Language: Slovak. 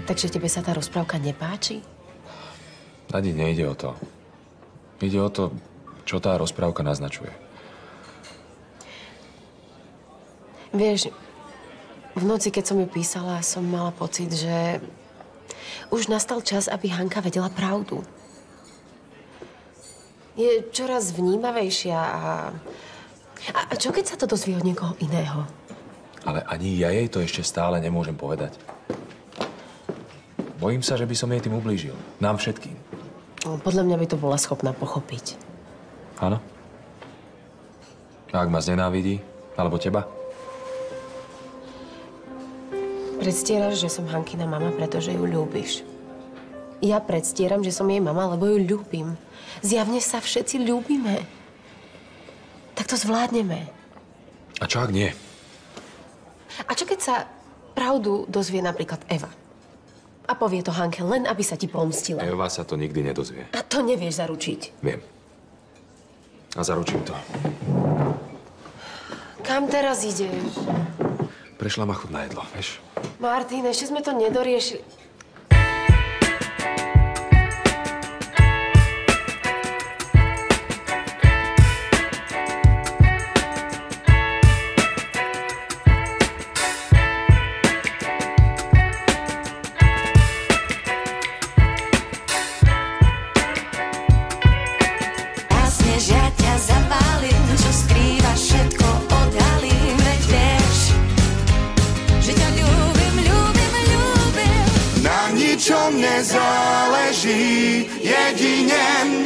Takže tebe sa tá rozprávka nepáči? Nadi, nejde o to. Ide o to, čo tá rozprávka naznačuje. Vieš, v noci, keď som ju písala, som mala pocit, že už nastal čas, aby Hanka vedela pravdu. Je čoraz vnímavejšia a čo keď sa to dozvie od niekoho iného? Ale ani ja jej to ešte stále nemôžem povedať. Bojím sa, že by som jej tým ublížil. Nám všetkým. No, podľa mňa by to bola schopná pochopiť. Áno? A ak ma znenávidí? Alebo teba? Predstieraš, že som Hankina mama, pretože ju ľúbiš. Ja predstieram, že som jej mama, lebo ju ľúbim. Zjavne sa všetci ľúbime. Tak to zvládneme. A čo ak nie? A čo keď sa pravdu dozvie napríklad Eva? A povie to Hanke len, aby sa ti pomstila. Eva sa to nikdy nedozvie. A to nevieš zaručiť. Viem. A zaručím to. Kam teraz ideš? Prešla ma chuť na jedlo, vieš? Martin, ešte sme to nedoriešili. Nezáleží, jedine